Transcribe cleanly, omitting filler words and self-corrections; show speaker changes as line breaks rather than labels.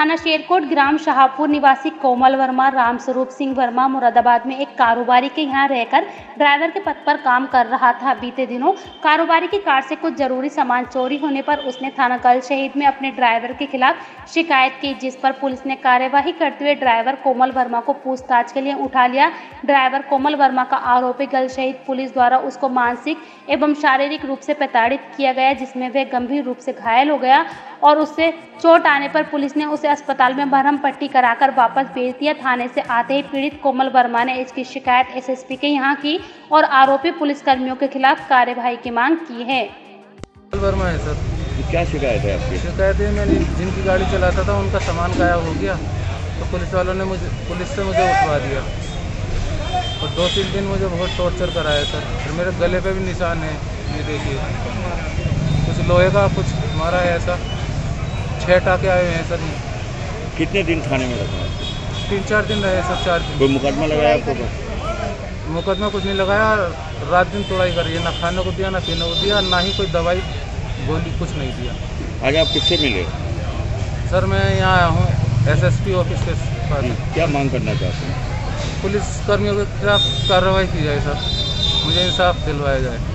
थाना शेरकोट ग्राम शाहपुर निवासी कोमल वर्मा राम स्वरूप सिंह वर्मा मुरादाबाद में एक कारोबारी के यहां रहकर ड्राइवर के पद पर काम कर रहा था। बीते दिनों कारोबारी की कार से कुछ जरूरी सामान चोरी होने पर उसने थाना गल शहीद में अपने ड्राइवर के खिलाफ शिकायत की, जिस पर पुलिस ने कार्यवाही करते हुए ड्राइवर कोमल वर्मा को पूछताछ के लिए उठा लिया। ड्राइवर कोमल वर्मा का आरोप है गल शहीद पुलिस द्वारा उसको मानसिक एवं शारीरिक रूप से प्रताड़ित किया गया, जिसमें वह गंभीर रूप से घायल हो गया और उससे चोट आने पर पुलिस ने उसे अस्पताल में मरहम पट्टी कराकर वापस भेज दिया। थाने से आते ही पीड़ित कोमल वर्मा ने इसकी शिकायत एसएसपी के यहां की और आरोपी पुलिसकर्मियों के खिलाफ कार्यवाही की मांग की है।
कोमल वर्मा है सर।
क्या शिकायत है आपकी?
शिकायत है, मैंने जिनकी गाड़ी चलाता था उनका सामान गायब हो गया, तो पुलिस वालों ने पुलिस से मुझे उठवा दिया और 2-3 दिन मुझे बहुत टॉर्चर कराया सर। फिर मेरे गले पे भी निशान है, ये देखिए, कुछ लोहे का कुछ मारा है, ऐसा 6 टाके आए हुए हैं सर।
कितने दिन थाने में रखा?
3-4 दिन रहे सर, 4 दिन।
कोई मुकदमा लगाया आपको?
मुकदमा कुछ नहीं लगाया, रात दिन तोड़ाई करी है, ना खाने को दिया ना पीने को दिया, ना ही कोई दवाई गोली कुछ नहीं दिया।
आज आप किससे मिले?
सर मैं यहाँ आया हूँ एसएसपी ऑफिस के पास।
क्या मांग करना चाहते हैं?
पुलिस कर्मियों के खिलाफ कार्रवाई की जाए सर, मुझे इंसाफ दिलवाया जाए।